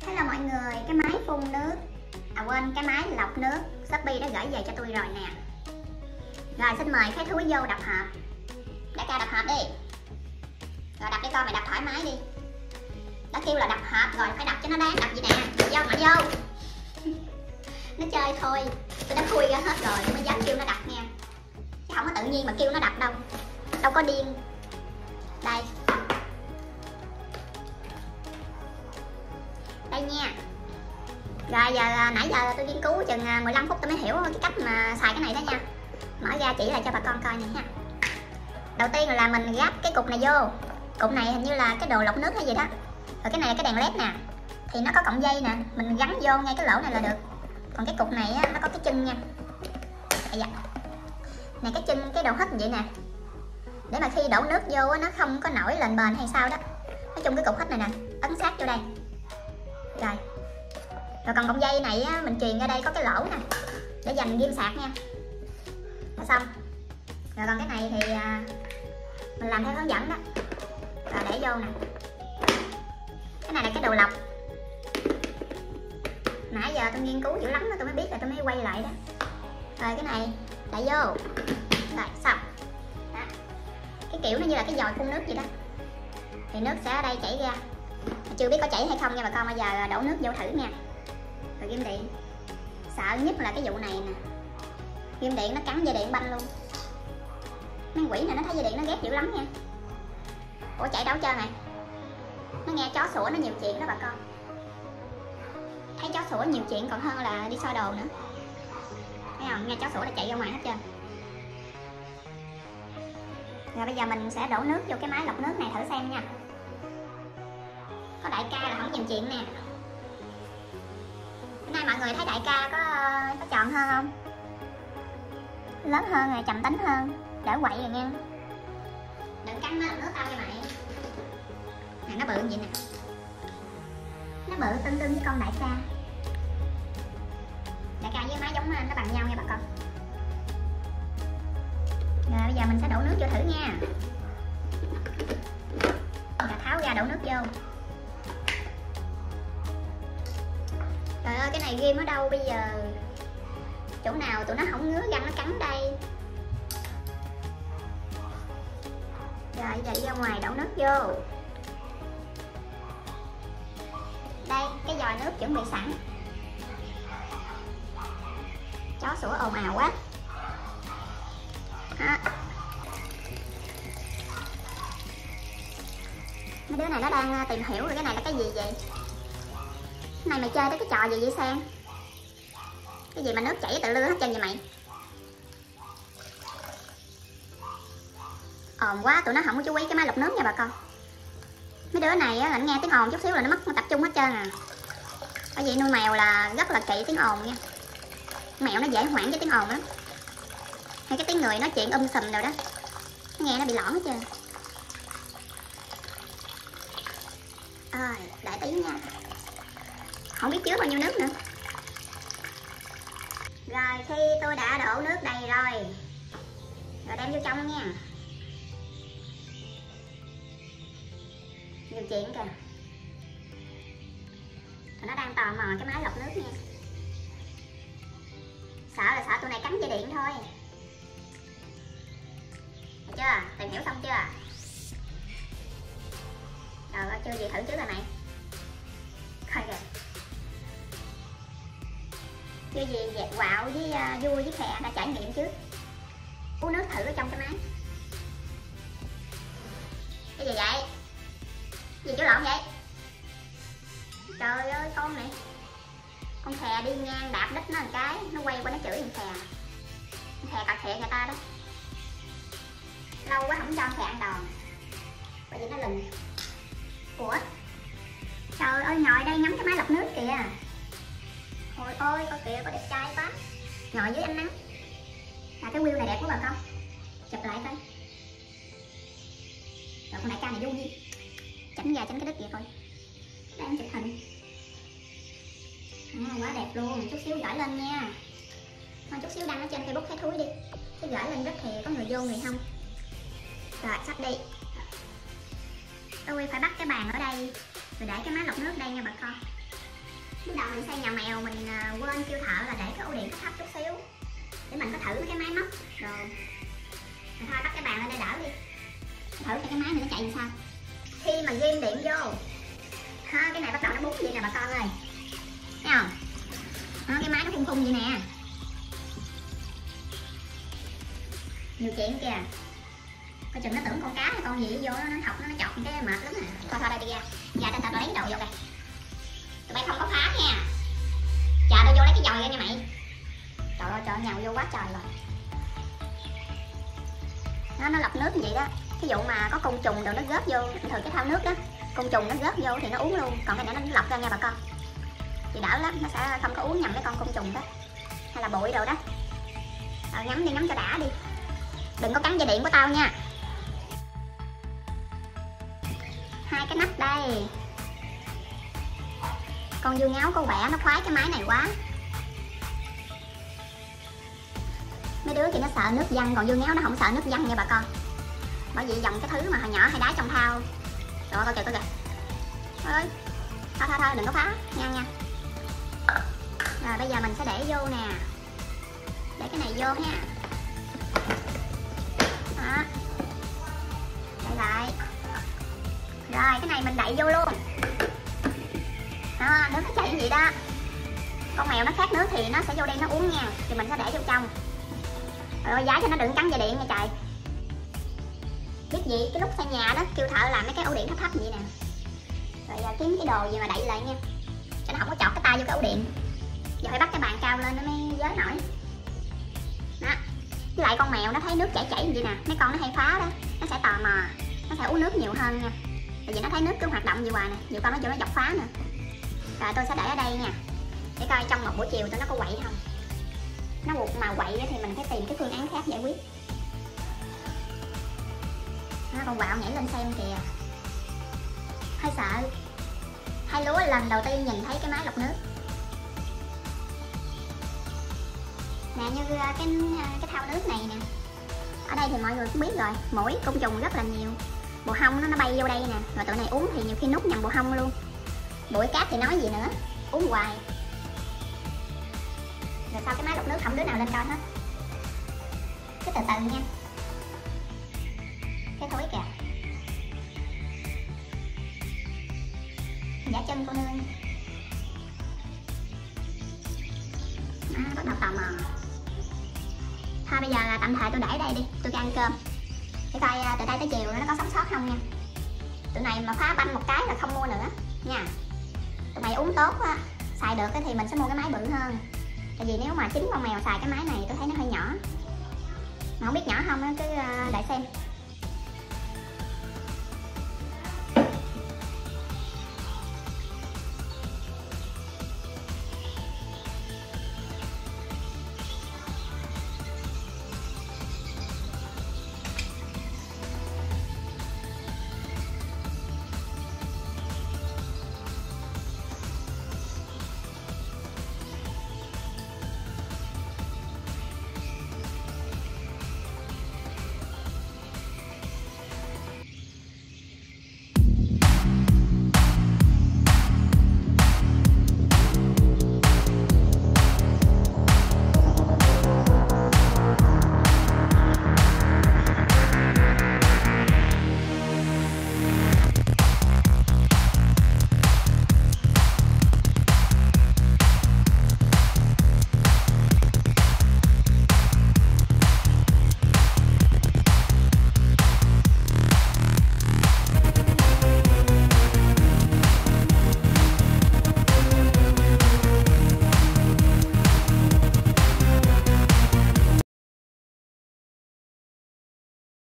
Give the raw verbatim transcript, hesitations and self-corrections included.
Hello mọi người, cái máy phun nước À quên, cái máy lọc nước Shopee đã gửi về cho tôi rồi nè. Rồi xin mời cái thúi vô đập hộp. Đại ca đập hộp đi. Rồi đập đi con, mày đập thoải mái đi. Đã kêu là đập hộp rồi phải đập cho nó đáng. Đập gì nè, vô mạnh vô. Nó chơi thôi. Tôi đã khui ra hết rồi mới dám kêu nó đập nha. Chứ không có tự nhiên mà kêu nó đập đâu. Đâu có điên. Đây. Đây nha. Rồi giờ nãy giờ tôi nghiên cứu chừng mười lăm phút tôi mới hiểu cái cách mà xài cái này đó nha. Mở ra chỉ lại cho bà con coi này ha. Đầu tiên là mình gắp cái cục này vô. Cục này hình như là cái đồ lọc nước hay gì đó. Rồi cái này là cái đèn led nè. Thì nó có cọng dây nè, mình gắn vô ngay cái lỗ này là được. Còn cái cục này á, nó có cái chân nha. Đây vậy. Này cái chân, cái đầu hít vậy nè. Để mà khi đổ nước vô á, nó không có nổi lên bền hay sao đó. Nói chung cái cục hít này nè, ấn sát vô đây. Rồi. Rồi còn cọng dây này á, mình truyền ra đây có cái lỗ nè để dành ghim sạc nha. Rồi xong. Rồi còn cái này thì à, mình làm theo hướng dẫn đó. Rồi để vô nè. Cái này là cái đầu lọc. Nãy giờ tôi nghiên cứu dữ lắm đó, tôi mới biết rồi tôi mới quay lại đó. Rồi cái này đẩy vô. Rồi xong đó. Cái kiểu nó như là cái vòi phun nước vậy đó. Thì nước sẽ ở đây chảy ra. Chưa biết có chảy hay không nha bà con, bây giờ đổ nước vô thử nha. Rồi ghim điện. Sợ nhất là cái vụ này nè. Ghim điện nó cắn dây điện banh luôn. Mấy quỷ này nó thấy dây điện nó ghét dữ lắm nha. Ủa chạy đâu trơn này. Nó nghe chó sủa nó nhiều chuyện đó bà con. Thấy chó sủa nhiều chuyện còn hơn là đi soi đồ nữa. Thấy không, nghe chó sủa là chạy ra ngoài hết trơn. Rồi bây giờ mình sẽ đổ nước vô cái máy lọc nước này thử xem nha. Có đại ca là không nhiều chuyện nè. Bữa nay mọi người thấy đại ca có có tròn hơn không? Lớn hơn rồi, trầm tính hơn, đỡ quậy rồi nha. Đừng cắn nó nước tao cho mày. Nè nó bự vậy nè. Nó bự tương tương với con đại ca. Đại ca với máy giống nó bằng nhau nha bà con. Rồi bây giờ mình sẽ đổ nước vô thử nha. Rồi tháo ra đổ nước vô. Trời ơi cái này ghim ở đâu bây giờ. Chỗ nào tụi nó không ngứa răng nó cắn đây. Rồi giờ đi ra ngoài đổ nước vô. Đây cái vòi nước chuẩn bị sẵn. Chó sủa ồn ào quá à. Mấy đứa này nó đang tìm hiểu rồi cái này là cái gì vậy. Cái này mày chơi tới cái trò gì vậy Sang? Cái gì mà nước chảy tự lưa hết trơn vậy mày? Ồn quá, tụi nó không có chú ý cái máy lọc nước nha bà con. Mấy đứa này á, là nghe tiếng ồn chút xíu là nó mất tập trung hết trơn à. Bởi vậy nuôi mèo là rất là kỵ tiếng ồn nha. Mèo nó dễ hoảng với tiếng ồn lắm. Hay cái tiếng người nói chuyện um sùm rồi đó, nghe nó bị lõm hết trơn. Ơi, đợi tí nha. Không biết chứa bao nhiêu nước nữa. Rồi khi tôi đã đổ nước đầy rồi, rồi đem vô trong nha. Nhiều chuyện kìa. Rồi nó đang tò mò cái máy lọc nước nha. Sợ là sợ tụi này cắn dây điện thôi. Được chưa? Tìm hiểu xong chưa? Rồi chưa gì thử trước rồi mày. Coi kìa. Chưa gì dẹp quạo với uh, vui với khè đã trải nghiệm trước. Uống nước thử ở trong cái máy. Cái gì vậy? Gì chỗ lộn vậy? Trời ơi con này. Con khè đi ngang đạp đít nó một cái, nó quay qua nó chửi con khè. Con khè cà khệ người ta đó. Lâu quá không cho con khè ăn đòn. Bởi vì nó lùn. Ủa? Trời ơi ngồi đây ngắm cái máy lọc nước kìa. Ôi ôi coi kìa, có đẹp trai quá. Ngồi dưới ánh nắng. À cái wheel này đẹp quá bà con. Chụp lại coi. Rồi con đại ca này vui đi. Tránh ra tránh cái đít vậy thôi. Để em chụp hình. À, quá đẹp luôn, chút xíu gửi lên nha. Thôi chút xíu đăng ở trên Facebook thấy thúi đi. Chứ gửi lên rất thì có người vô người không. Rồi sắp đi. Tôi phải bắt cái bàn ở đây. Rồi để cái máy lọc nước đây nha bà con. Lúc đầu mình xây nhà mèo mình quên kêu thợ là để cái ổ điện thấp chút xíu để mình có thử mấy cái máy móc rồi. Rồi thôi bắt cái bàn lên đây đỡ đi, thử cái máy này nó chạy làm sao. Khi mà ghim điện vô ha, cái này bắt đầu nó búng vậy nè bà con ơi, thấy không? Ha, cái máy nó phun phun vậy nè, nhiều chuyện kìa. Coi chừng nó tưởng con cá hay con gì vô nó học nó nó chọc cái mệt lắm nè. Thôi thôi đây đi ra, ra tao tao lấy đồ vô đây. Tụi bay không có phá nha. Chờ tao vô lấy cái dòi ra nha mày. Trời ơi trời ơi, nhào vô quá trời rồi. Nó nó lọc nước như vậy đó. Ví dụ mà có côn trùng đồ nó rớt vô, thường cái thau nước đó, côn trùng nó rớt vô thì nó uống luôn, còn cái này nó lọc ra nha bà con. Thì đỡ lắm, nó sẽ không có uống nhầm cái con côn trùng đó. Hay là bụi đồ đó. Rồi nhắm đi, nhắm cho đã đi. Đừng có cắn dây điện của tao nha. Hai cái nắp đây. Con dưa ngáo cô bẻ nó khoái cái máy này quá. Mấy đứa thì nó sợ nước văng, còn dưa ngáo nó không sợ nước văng nha bà con. Bởi vì dòng cái thứ mà hồi nhỏ hay đá trong thau. Rồi coi kìa coi kìa. Ơi. Thôi thôi thôi đừng có phá nha nha. Rồi bây giờ mình sẽ để vô nè. Để cái này vô ha. Đó. Đậy lại. Rồi cái này mình đậy vô luôn. Đó, nước nó chảy như vậy đó. Con mèo nó khát nước thì nó sẽ vô đây nó uống nha. Thì mình sẽ để vô trong. Rồi giá cho nó đừng cắn dây điện nha trời. Biết gì cái lúc xây nhà đó kêu thợ làm mấy cái ổ điện thấp thấp vậy nè. Rồi giờ kiếm cái đồ gì mà đậy lại nha, cho nó không có chọt cái tay vô cái ổ điện. Giờ phải bắt cái bàn cao lên nó mới giới nổi. Đó. Với lại con mèo nó thấy nước chảy chảy như vậy nè, mấy con nó hay phá đó, nó sẽ tò mò, nó sẽ uống nước nhiều hơn nha. Tại vì nó thấy nước cứ hoạt động gì hoài nè, nhiều con nó vô nó dọc phá nè. Rồi tôi sẽ để ở đây nha, để coi trong một buổi chiều tụi nó có quậy không. Nó buộc mà quậy thì mình phải tìm cái phương án khác giải quyết. Nó con quạo nhảy lên xem kìa, hơi sợ. Hai lúa lần đầu tiên nhìn thấy cái máy lọc nước nè, như cái cái thau nước này nè. Ở đây thì mọi người cũng biết rồi, muỗi côn trùng rất là nhiều. Bồ hông nó nó bay vô đây nè, rồi tụi này uống thì nhiều khi nút nhầm bồ hông luôn. Bụi cát thì nói gì nữa, uống hoài. Rồi sau cái máy lọc nước không đứa nào lên coi hết. Cứ từ từ nha. Cái thối kìa. Giả chân cô nương. À, bắt đầu tò mò. Thôi bây giờ là tạm thời tôi để đây đi, tôi đi ăn cơm. Để coi từ đây tới chiều nó có sống sót không nha. Tụi này mà phá banh một cái là không mua nữa nha. Tụi mày uống tốt á, xài được thì mình sẽ mua cái máy bự hơn. Tại vì nếu mà chính con mèo xài cái máy này tôi thấy nó hơi nhỏ. Mà không biết nhỏ không cứ đợi xem.